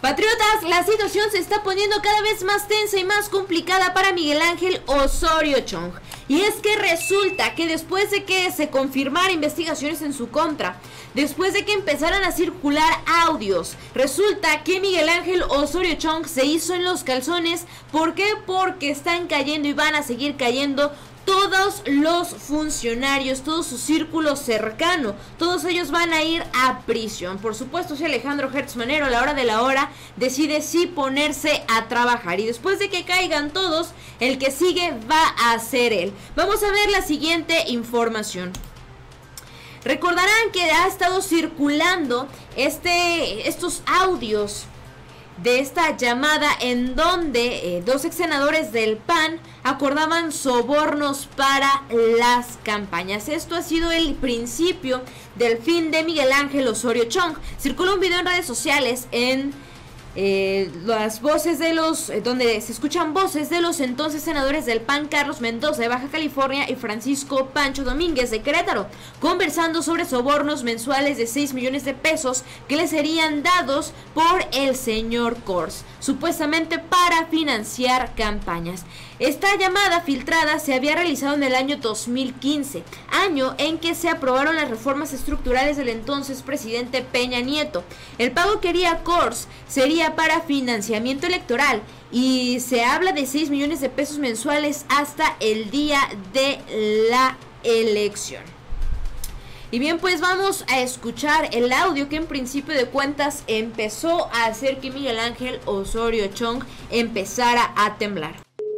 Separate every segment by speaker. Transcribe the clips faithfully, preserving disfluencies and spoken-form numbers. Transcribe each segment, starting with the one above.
Speaker 1: Patriotas, la situación se está poniendo cada vez más tensa y más complicada para Miguel Ángel Osorio Chong. Y es que resulta que después de que se confirmaran investigaciones en su contra, después de que empezaran a circular audios, resulta que Miguel Ángel Osorio Chong se hizo en los calzones. ¿Por qué? Porque están cayendo y van a seguir cayendo todos los funcionarios, todo su círculo cercano, todos ellos van a ir a prisión. Por supuesto, si Alejandro Gertz Manero a la hora de la hora decide sí ponerse a trabajar, y después de que caigan todos, el que sigue va a ser él. Vamos a ver la siguiente información. Recordarán que ha estado circulando este, estos audios de esta llamada en donde eh, dos ex senadores del P A N acordaban sobornos para las campañas. Esto ha sido el principio del fin de Miguel Ángel Osorio Chong. Circula un video en redes sociales en eh, las voces de los, eh, donde se escuchan voces de los entonces senadores del P A N, Carlos Mendoza de Baja California y Francisco Pancho Domínguez de Querétaro, conversando sobre sobornos mensuales de seis millones de pesos que les serían dados por el señor Kors, supuestamente para financiar campañas. Esta llamada filtrada se había realizado en el año dos mil quince, año en que se aprobaron las reformas estructurales del entonces presidente Peña Nieto. El pago que haría Kors sería para financiamiento electoral y se habla de seis millones de pesos mensuales hasta el día de la elección. Y bien, pues vamos a escuchar el audio que en principio de cuentas empezó a hacer que Miguel Ángel Osorio Chong empezara a temblar.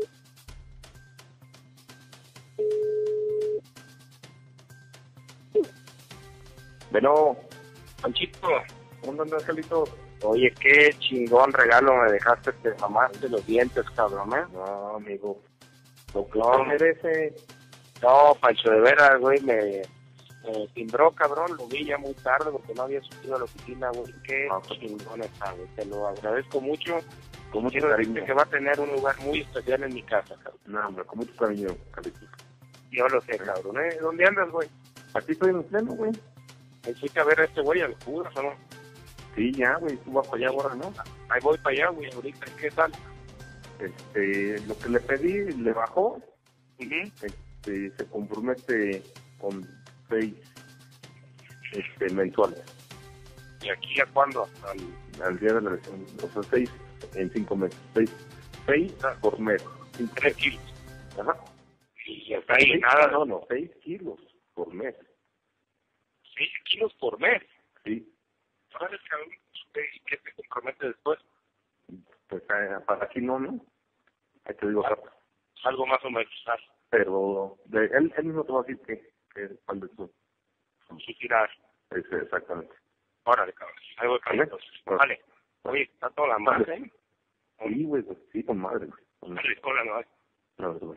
Speaker 2: Bueno, Panchito, ¿dónde andas, Angelito? Oye, qué chingón regalo me dejaste, te mamaste los dientes, cabrón, ¿eh?
Speaker 3: No, amigo.
Speaker 2: ¿Lo que merece? No, Pancho, de veras, güey, me, me timbró, cabrón, lo vi ya muy tarde porque no había subido a la oficina, güey. Qué no, chingón está, güey, te lo agradezco mucho.
Speaker 3: Con mucho
Speaker 2: Quiero
Speaker 3: cariño.
Speaker 2: decirte que va a tener un lugar muy especial en mi casa, cabrón.
Speaker 3: No, hombre, con mucho cariño, Carlito.
Speaker 2: Yo lo sé, cabrón, ¿eh? ¿Dónde andas, güey?
Speaker 3: Aquí estoy en el pleno, güey.
Speaker 2: ¿Me fuiste a ver a este güey al Judas o no?
Speaker 3: Sí, ya, güey, tú vas para allá ahora, ¿no?
Speaker 2: Ahí voy para allá, güey, ahorita, ¿qué tal?
Speaker 3: Este, lo que le pedí, le bajó.
Speaker 2: Uh-huh.
Speaker 3: Este, se compromete con seis este, mensuales.
Speaker 2: ¿Y aquí a cuándo? Al...
Speaker 3: Al día de la elección. O sea, seis en cinco meses. Seis, seis por mes. Cinco.
Speaker 2: Tres kilos.
Speaker 3: Ajá.
Speaker 2: Y hasta ahí nada,
Speaker 3: no, no, seis kilos por mes.
Speaker 2: Seis kilos por mes.
Speaker 3: Sí.
Speaker 2: ¿Sabes, cabrón? ¿Y qué te compromete después?
Speaker 3: Pues eh, para aquí no, ¿no? Ahí te digo,
Speaker 2: algo, algo más o menos.
Speaker 3: Pero de, él, él mismo te va a decir que, que cuando es su,
Speaker 2: su tirar.
Speaker 3: Es, exactamente.
Speaker 2: Órale, cabrón. Ahí voy, cabrón. Vale. vale. Oye, está toda la madre, ¿eh?
Speaker 3: Sí, güey, pues, sí, con madre, güey. Con
Speaker 2: madre. Hola, no,
Speaker 3: no, güey.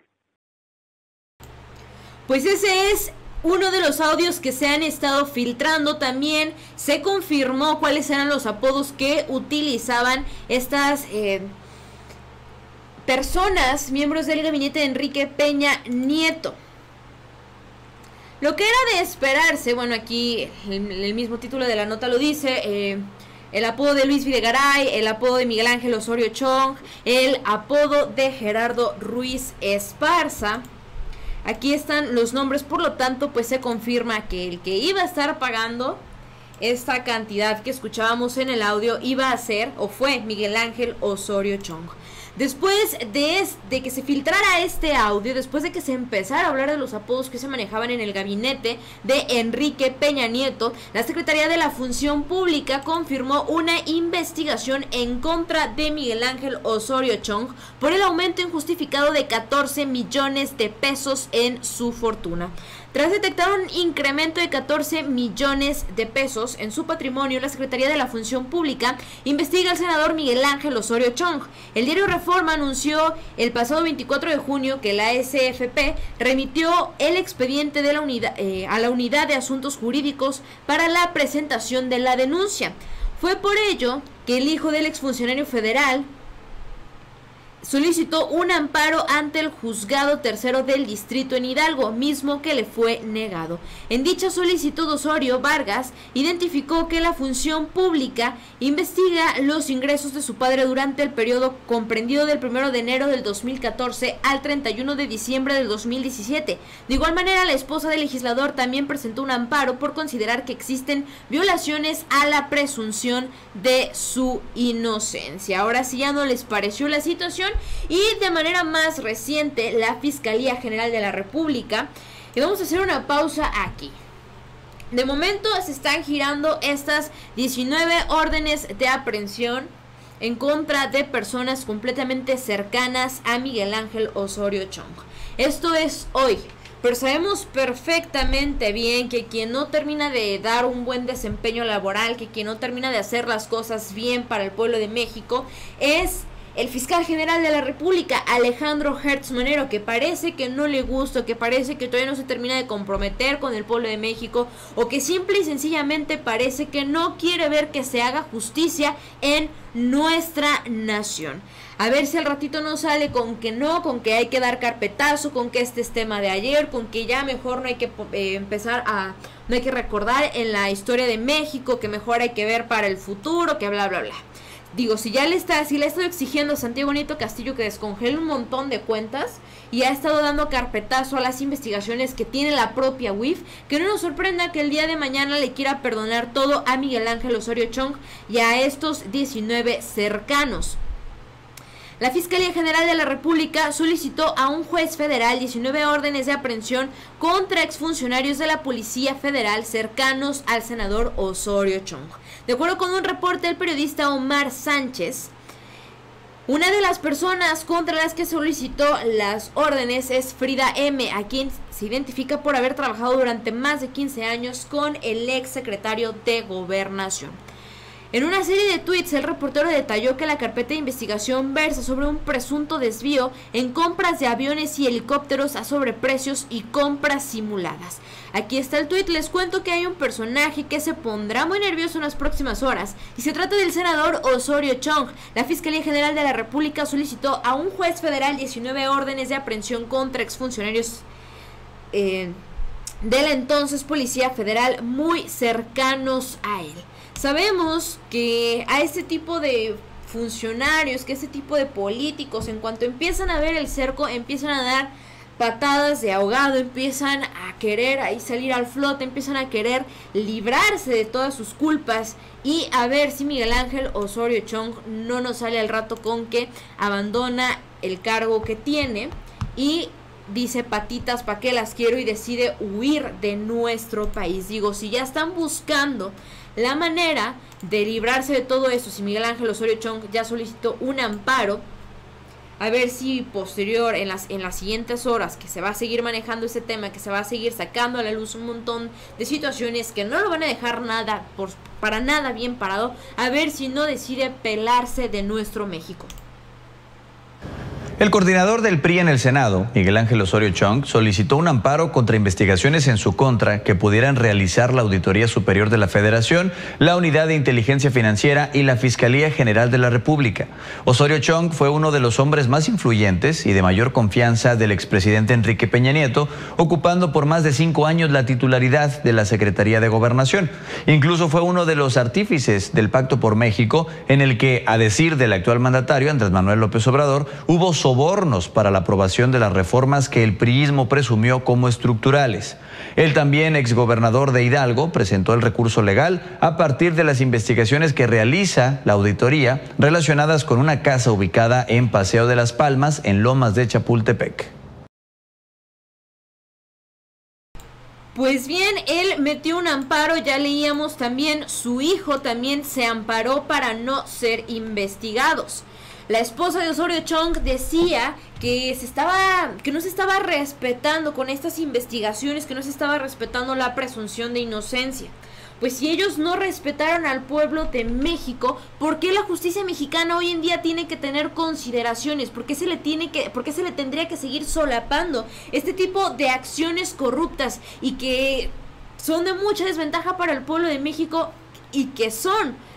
Speaker 1: Pues ese es uno de los audios que se han estado filtrando. También se confirmó cuáles eran los apodos que utilizaban estas eh, personas, miembros del gabinete de Enrique Peña Nieto. Lo que era de esperarse, bueno, aquí el, el mismo título de la nota lo dice, eh, el apodo de Luis Videgaray, el apodo de Miguel Ángel Osorio Chong, el apodo de Gerardo Ruiz Esparza. Aquí están los nombres, por lo tanto, pues se confirma que el que iba a estar pagando esta cantidad que escuchábamos en el audio iba a ser, o fue, Miguel Ángel Osorio Chong. Después de, es, de que se filtrara este audio, después de que se empezara a hablar de los apodos que se manejaban en el gabinete de Enrique Peña Nieto, la Secretaría de la Función Pública confirmó una investigación en contra de Miguel Ángel Osorio Chong por el aumento injustificado de catorce millones de pesos en su fortuna. Tras detectar un incremento de catorce millones de pesos en su patrimonio, la Secretaría de la Función Pública investiga al senador Miguel Ángel Osorio Chong. El diario Reforma anunció el pasado veinticuatro de junio que la S F P remitió el expediente de la unidad, eh, a la Unidad de Asuntos Jurídicos para la presentación de la denuncia. Fue por ello que el hijo del exfuncionario federal solicitó un amparo ante el juzgado tercero del distrito en Hidalgo, mismo que le fue negado. En dicha solicitud, Osorio Vargas identificó que la función pública investiga los ingresos de su padre durante el periodo comprendido del primero de enero del dos mil catorce al treinta y uno de diciembre del dos mil diecisiete. De igual manera, la esposa del legislador también presentó un amparo por considerar que existen violaciones a la presunción de su inocencia. Ahora sí, ya no les pareció la situación. Y de manera más reciente, la Fiscalía General de la República, y vamos a hacer una pausa aquí. De momento se están girando estas diecinueve órdenes de aprehensión en contra de personas completamente cercanas a Miguel Ángel Osorio Chong. Esto es hoy, pero sabemos perfectamente bien que quien no termina de dar un buen desempeño laboral, que quien no termina de hacer las cosas bien para el pueblo de México, es el fiscal general de la República, Alejandro Gertz Manero, que parece que no le gusta, que parece que todavía no se termina de comprometer con el pueblo de México, o que simple y sencillamente parece que no quiere ver que se haga justicia en nuestra nación. A ver si al ratito no sale con que no, con que hay que dar carpetazo, con que este es tema de ayer, con que ya mejor no hay que eh, empezar a, no hay que recordar en la historia de México, que mejor hay que ver para el futuro, que bla bla bla. Digo, si ya le está, si le ha estado exigiendo a Santiago Nieto Castillo que descongele un montón de cuentas y ha estado dando carpetazo a las investigaciones que tiene la propia U I F, que no nos sorprenda que el día de mañana le quiera perdonar todo a Miguel Ángel Osorio Chong y a estos diecinueve cercanos. La Fiscalía General de la República solicitó a un juez federal diecinueve órdenes de aprehensión contra exfuncionarios de la Policía Federal cercanos al senador Osorio Chong. De acuerdo con un reporte del periodista Omar Sánchez, una de las personas contra las que solicitó las órdenes es Frida M., a quien se identifica por haber trabajado durante más de quince años con el ex secretario de Gobernación. En una serie de tweets, el reportero detalló que la carpeta de investigación versa sobre un presunto desvío en compras de aviones y helicópteros a sobreprecios y compras simuladas. Aquí está el tweet. Les cuento que hay un personaje que se pondrá muy nervioso en las próximas horas, y se trata del senador Osorio Chong. La Fiscalía General de la República solicitó a un juez federal diecinueve órdenes de aprehensión contra exfuncionarios eh, de la entonces Policía Federal muy cercanos a él. Sabemos que a este tipo de funcionarios, que a este tipo de políticos, en cuanto empiezan a ver el cerco, empiezan a dar patadas de ahogado, empiezan a querer ahí salir al flote, empiezan a querer librarse de todas sus culpas, y a ver si Miguel Ángel Osorio Chong no nos sale al rato con que abandona el cargo que tiene y dice patitas pa' qué las quiero y decide huir de nuestro país. Digo, si ya están buscando la manera de librarse de todo eso, si Miguel Ángel Osorio Chong ya solicitó un amparo, a ver si posterior, en las, en las siguientes horas, que se va a seguir manejando ese tema, que se va a seguir sacando a la luz un montón de situaciones que no lo van a dejar nada, por, para nada bien parado, a ver si no decide pelarse de nuestro México.
Speaker 4: El coordinador del P R I en el Senado, Miguel Ángel Osorio Chong, solicitó un amparo contra investigaciones en su contra que pudieran realizar la Auditoría Superior de la Federación, la Unidad de Inteligencia Financiera y la Fiscalía General de la República. Osorio Chong fue uno de los hombres más influyentes y de mayor confianza del expresidente Enrique Peña Nieto, ocupando por más de cinco años la titularidad de la Secretaría de Gobernación. Incluso fue uno de los artífices del Pacto por México, en el que, a decir del actual mandatario, Andrés Manuel López Obrador, hubo sobornos para la aprobación de las reformas que el priismo presumió como estructurales. El también exgobernador de Hidalgo presentó el recurso legal a partir de las investigaciones que realiza la auditoría relacionadas con una casa ubicada en Paseo de las Palmas, en Lomas de Chapultepec.
Speaker 1: Pues bien, él metió un amparo, ya leíamos también, su hijo también se amparó para no ser investigados. La esposa de Osorio Chong decía que se estaba, que no se estaba respetando con estas investigaciones, que no se estaba respetando la presunción de inocencia. Pues si ellos no respetaron al pueblo de México, ¿por qué la justicia mexicana hoy en día tiene que tener consideraciones? ¿Por qué se le tiene que, por qué se le tendría que seguir solapando este tipo de acciones corruptas y que son de mucha desventaja para el pueblo de México y que son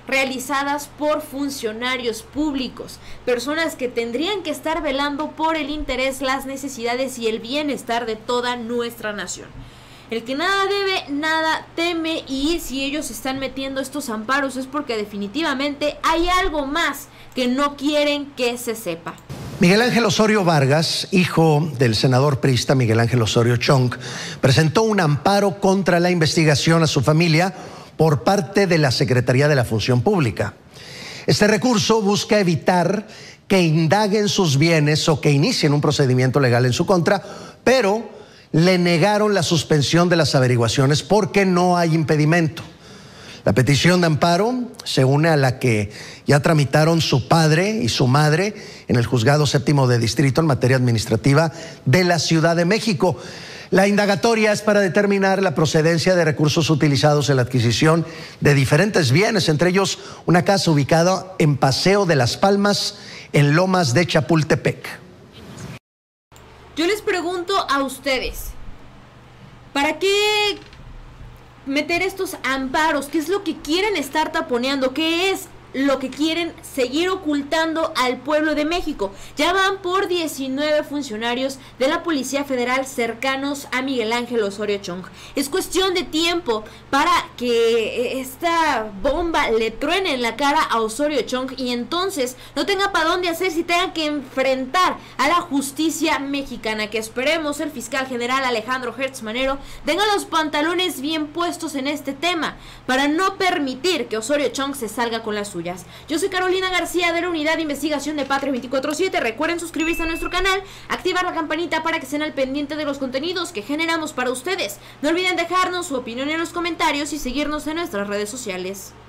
Speaker 1: realizadas por funcionarios públicos, personas que tendrían que estar velando por el interés, las necesidades y el bienestar de toda nuestra nación. El que nada debe, nada teme, y si ellos están metiendo estos amparos es porque definitivamente hay algo más que no quieren que se sepa.
Speaker 5: Miguel Ángel Osorio Vargas, hijo del senador priista Miguel Ángel Osorio Chong, presentó un amparo contra la investigación a su familia por parte de la Secretaría de la Función Pública. Este recurso busca evitar que indaguen sus bienes o que inicien un procedimiento legal en su contra, pero le negaron la suspensión de las averiguaciones porque no hay impedimento. La petición de amparo se une a la que ya tramitaron su padre y su madre en el Juzgado Séptimo de Distrito en materia administrativa de la Ciudad de México. La indagatoria es para determinar la procedencia de recursos utilizados en la adquisición de diferentes bienes, entre ellos una casa ubicada en Paseo de las Palmas, en Lomas de Chapultepec.
Speaker 1: Yo les pregunto a ustedes, ¿para qué meter estos amparos? ¿Qué es lo que quieren estar taponeando? ¿Qué es lo que quieren seguir ocultando al pueblo de México? Ya van por diecinueve funcionarios de la Policía Federal cercanos a Miguel Ángel Osorio Chong. Es cuestión de tiempo para que esta bomba le truene en la cara a Osorio Chong y entonces no tenga para dónde hacer si tenga que enfrentar a la justicia mexicana. Que esperemos el fiscal general Alejandro Gertz Manero tenga los pantalones bien puestos en este tema para no permitir que Osorio Chong se salga con la suya. Yo soy Carolina García de la Unidad de Investigación de Patria veinticuatro siete. Recuerden suscribirse a nuestro canal, activar la campanita para que estén al pendiente de los contenidos que generamos para ustedes. No olviden dejarnos su opinión en los comentarios y seguirnos en nuestras redes sociales.